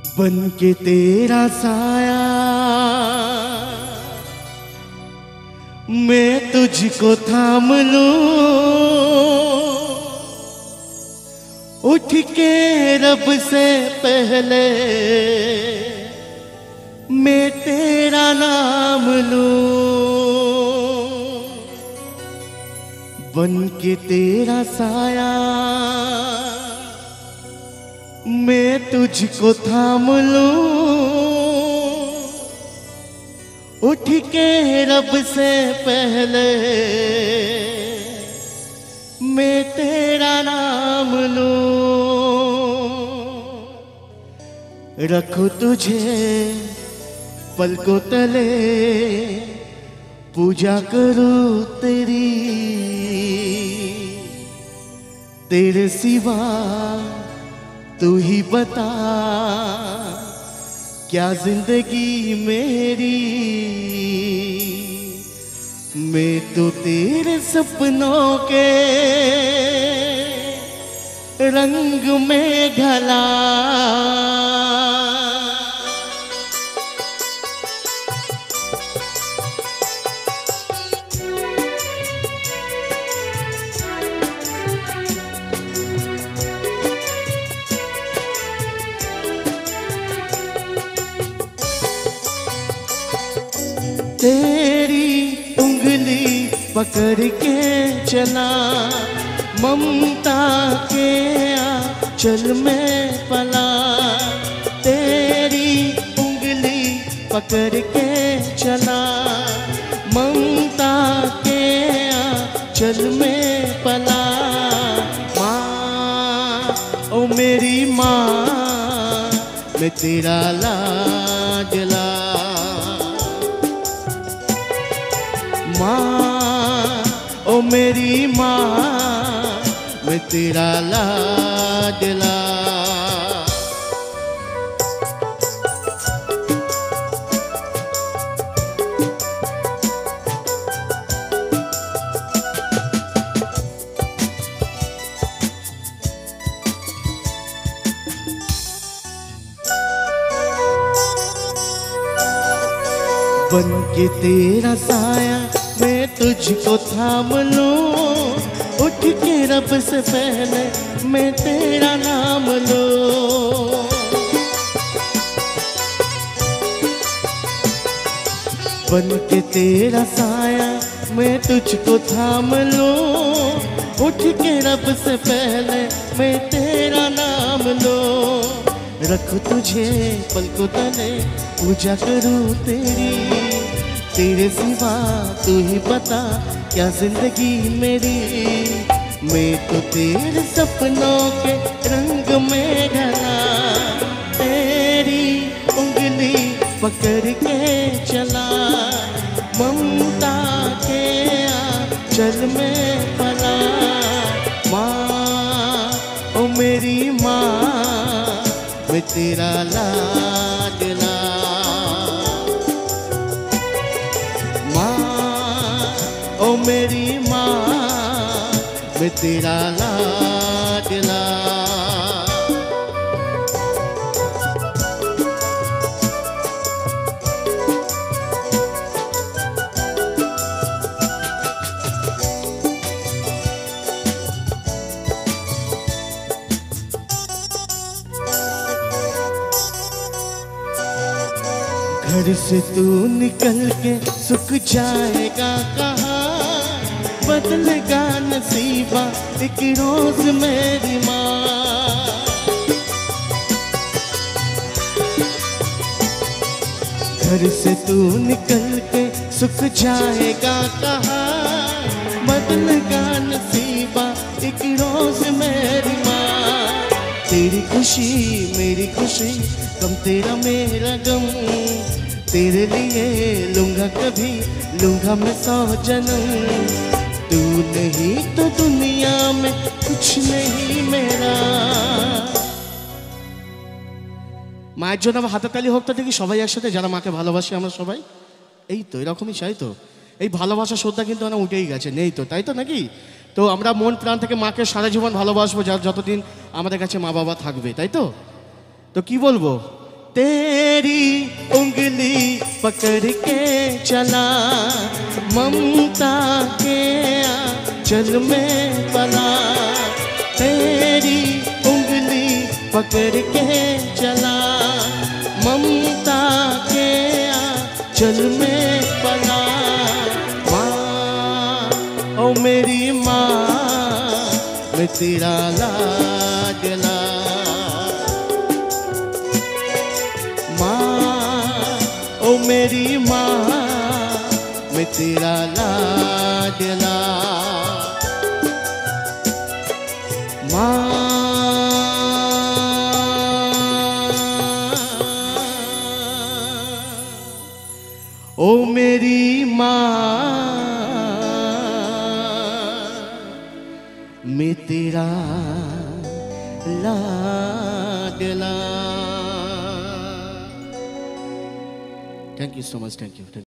बन के तेरा साया मैं तुझको थाम लूं, उठ के रब से पहले मैं तेरा नाम लूं। बन के तेरा साया मैं तुझको थाम लूं, उठ के रब से पहले मैं तेरा नाम लूं। रखूं तुझे पलकों तले, पूजा करूं तेरी, तेरे सिवा तू ही बता क्या जिंदगी मेरी। मैं तो तेरे सपनों के रंग में ढला, तेरी उंगली पकड़ के चला, ममता के आंचल में पला। तेरी उंगली पकड़ के चला, ममता के आंचल में पला। माँ ओ मेरी माँ, मैं तेरा लाडला। माँ ओ मेरी माँ, मैं तेरा लाडला। बन के तेरा साया मैं तुझको थाम लूं, उठ के रब से पहले मैं तेरा नाम लूं। बन के तेरा साया मैं तुझको थाम लूं, उठ के रब से पहले मैं तेरा नाम लूं। रखूं तुझे पलकों तले, पूजा करूं तेरी, तेरे सिवा तू ही बता क्या जिंदगी मेरी। मैं तो तेरे सपनों के रंग में ढला, तेरी उंगली पकड़ के चला, ममता के आंचल में पला। माँ ओ मेरी माँ, मैं तेरा लाडला। ओ मेरी माँ, मैं तेरा लाडला। घर से तू निकल के सुख जाएगा कहाँ, बदलेगा नसीबा एक रोज मेरी माँ। घर से तू निकल के सुख जाएगा कहाँ, बदलेगा नसीबा एक रोज मेरी माँ। तेरी खुशी मेरी खुशी, गम तेरा मेरा गम, तेरे लिए लूंगा कभी लूंगा मैं 100 जन्म। तू नहीं तो दुनिया में कुछ नहीं मेरा। মায়ের জন্য আবার হাতের তালি হোক তো দেখি সবাই একসাথে, যারা মাকে ভালোবাসি আমরা সবাই। এই তো এরকমই চাই তো, এই ভালোবাসা শ্রদ্ধা কিন্তু না উঠেই গেছে, নেই তো, তাই তো নাকি? তো আমরা মন প্রাণ থেকে মাকে সারা জীবন ভালোবাসবো, যতদিন আমাদের কাছে মা বাবা থাকবে, তাই তো? তো কি বলবো, तेरी उंगली पकड़ के चला, ममता के आंचल में पला। तेरी उंगली पकड़ के चला, ममता के आंचल में पला। माँ ओ मेरी माँ, मैं तेरा लाडला। ओ मेरी माँ, मैं तेरा लाडला। माँ ओ मेरी माँ, मैं तेरा लाडला। Thank you so much. Thank you.